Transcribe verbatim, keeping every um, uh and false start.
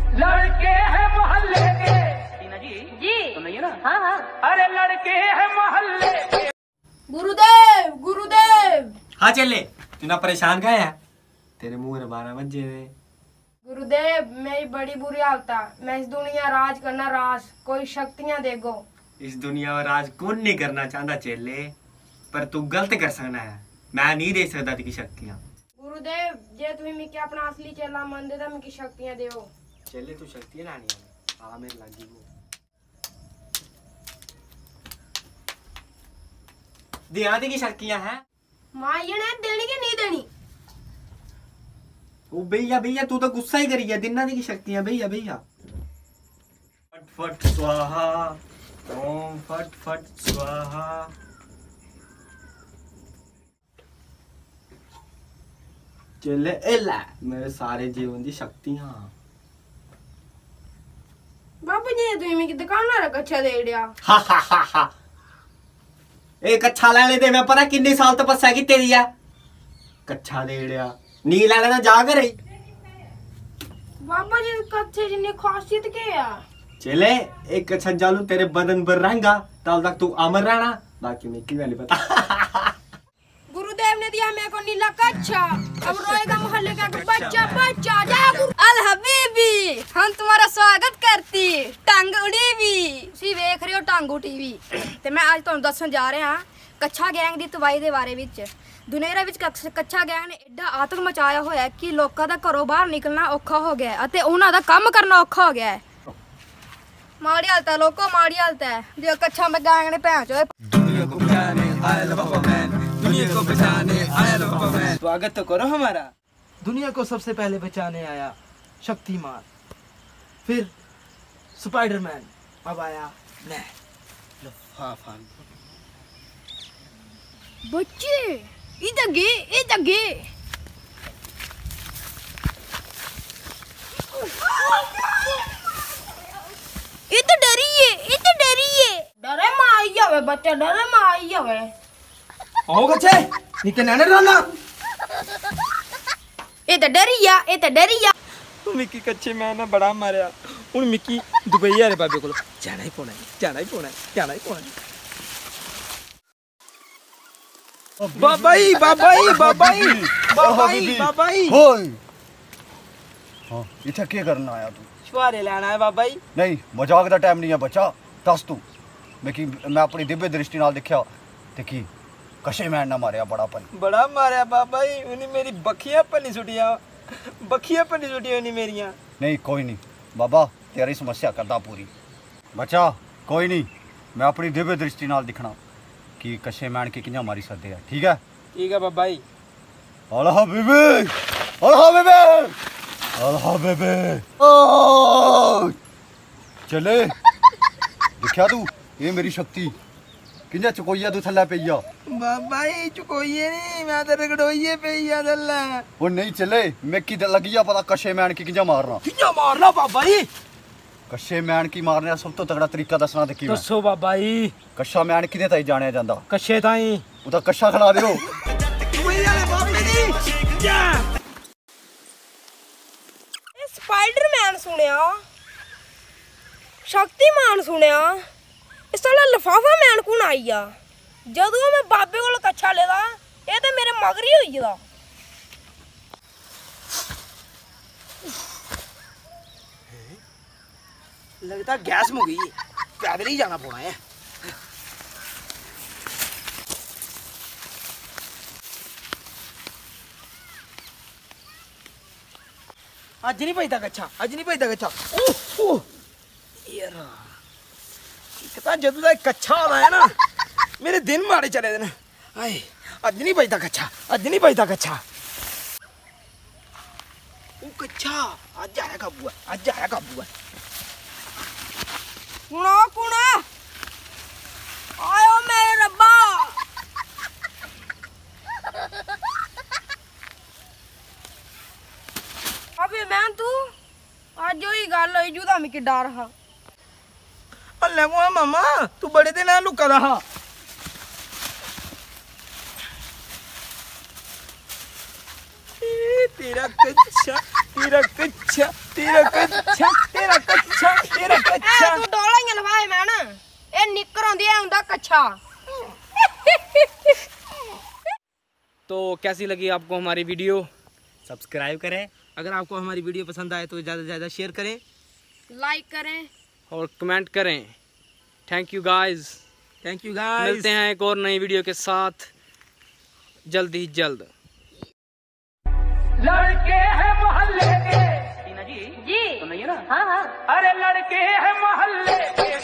लड़के हैं मोहल्ले के। टीना जी जी सुनिए ना। हाँ हाँ। अरे लड़के हैं मोहल्ले के। गुरुदेव गुरुदेव। हाँ चले तू ना परेशान का है तेरे मुंह में बारह बजे वे। गुरुदेव मेरी बड़ी बुरी हालत है, मैं इस दुनिया राज करना राज, कोई शक्तियां देगो। इस दुनिया में राज कौन नहीं करना चाहता चेले, पर तू गलत कर सकना है, मैं नहीं दे सकता तेरी शक्तियां। गुरुदेव जे तुम्हें मिकी अपना असली चेला मान देता मिकी शक्तियां देओ। चेले तू शक्तियां लानी है आ मेरे लागी वो दिया की शक्तियां हैं मां ये ने देनी कि नहीं देनी। ओ भैया भैया तू तो गुस्सा ही करी है दिना की शक्तियां भैया भैया। फट फट स्वाहा ओम फट फट स्वाहा। चले एला मेरे सारे जीवन की शक्तियां। बाबा जी तुम्हें मिकी दुकान ना कच्चा दे दिया। हा हा हा हा एक कच्छा लेने दे मैं पता किन्ने साल तपस्या की तेरी है कच्छा दे दिया नी लेने ना जा कर बाबा जी कच्चे जिन्नी खासियत के है। चले एक कच्छा जालू तेरे बदन पर रहेगा तब तक तू अमर रहना बाकी मैं की वाली पता। गुरुदेव ने दिया मेरे को नीला कच्छा, अब रोएगा मोहल्ले का बच्चा बच्चा। अल हबीबी हम तुम्हारा स्वागत करती टंग उड़ी भी सी वेख रहे हो टंग उठी भी ते मैं आज तुहानू दसन जा रहा हां कच्छा गैंग दी तबाही दे बारे विच। दुनिया विच कच्छा गैंग ने एडा आतंक मचाया होया है कि लोकां दा घरों बाहर निकलना औखा हो गया है अते उन्हां दा काम करना औखा हो गया है। माड़ी हालत है लोको माड़ी हालत है जो कच्छा में गैंग ने भैं चो दुनिया को बचाने आया लफाफा मैन, दुनिया को बचाने आया लफाफा मैन। स्वागत तो करो हमारा। दुनिया को सबसे पहले बचाने आया शक्तिमान, फिर स्पाइडरमैन, अब आया मैं लफाफा। बच्चे इधर गे इधर गे। इधर डरिए इधर डरिए डरे मां आई जावे बच्चा डरे मां आई जावे। आओ बच्चे निके नाने रहना। इधर डरिया इधर डरिया। मिकी कच्चे मैं ना बड़ा मारिया हुन मिकी दुबई आरे बाबे कोल जाना ही पौना जाना ही पौना जाना ही पौना। बाबाई बाबाई बाबाई बाबाई बाबाई होय हां इथे क्या करना आया तू? छुआरे लेना है बाबाई। नहीं मजाक दा टाइम नहीं है बच्चा दस तू मैं की मैं अपनी दिव्य दृष्टि नाल देखया ते की कशे मैन ना मारिया बड़ा पन बड़ा मारिया बाबाई उन्हें मेरी बखियां पनी सुटिया बखियां पनी सुटिया नहीं मेरियां। नहीं कोई नहीं बाबा तेरी समस्या करदा पूरी बच्चा कोई नहीं मैं अपनी दिव्य दृष्टि नाल दिखना कि कशे मैन की कियां मारी सकदे है। ठीक है ठीक है बाबाई। अल्लाह बीबी अल्लाह बीबी अल्लाह बीबी ओ चले देखा तू ये मेरी शक्ति किंजा चकोइया तू थल्ला पेइया। बाबाई चुकोइए नहीं मैं तो रगड़ोइए पेइया थल्ला। वो नहीं चले मैं की लगिया पता कशे मैन की किंजा मारना किंजा मारना बाबाई। कशे मैन की मारने सब तो तगड़ा तरीका दसना ते की दसो बाबाई। कशा मैन किदे ताई जाने जांदा कशे ताई उदा कशा खिला दियो। स्पाइडरमैन सुनिया शक्तिमान सुनिया इस साला लफाफा मैन कौन आई आ जदों मैं बाबे कोल कच्छा लेदा ये ते मेरे मगर ही होई गेदा। लगता गैस मुक गई है पैदल ही जाना पड़ा है। अज नहीं भजदा कच्छा अज नहीं भजदा कच्छा। ओह यार एक तो जदों दा कच्छा आदा है ना मेरे दिन माड़े चले दे। हाय अज नहीं भजदा कच्छा अज नहीं भजदा कच्छा। ओ कच्छा अज आया काबू है अज आया काबू है। कुणा कुणा आयो मेरे रब्बा। अबे मैं तू आज ही गल होई जुदा मिकी डर हा। अल्ले को मामा तू बड़े दिन लुका दा हा। तेरा कच्छा तेरा कच्छा तेरा कच्छा अच्छा। तो कैसी लगी आपको हमारी वीडियो? सब्सक्राइब करें, अगर आपको हमारी वीडियो पसंद आए तो ज़्यादा से ज़्यादा शेयर करें लाइक करें और कमेंट करें। Thank you guys. Thank you guys. मिलते हैं एक और नई वीडियो के साथ जल्द ही जल्द। लड़के हैं मोहल्ले के। टीना जी जी तो नहीं है ना? हाँ हाँ अरे लड़के हैं मोहल्ले के